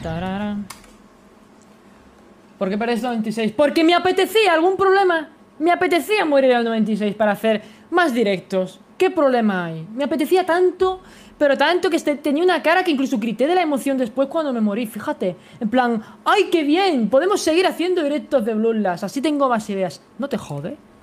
Tararán. ¿Por qué perdés 96? Porque me apetecía, ¿algún problema? Me apetecía morir al 96 para hacer más directos. ¿Qué problema hay? Me apetecía tanto, pero tanto que tenía una cara que incluso grité de la emoción después cuando me morí, fíjate. En plan, ¡ay, qué bien! Podemos seguir haciendo directos de Bloodlust, así tengo más ideas. ¿No te jode?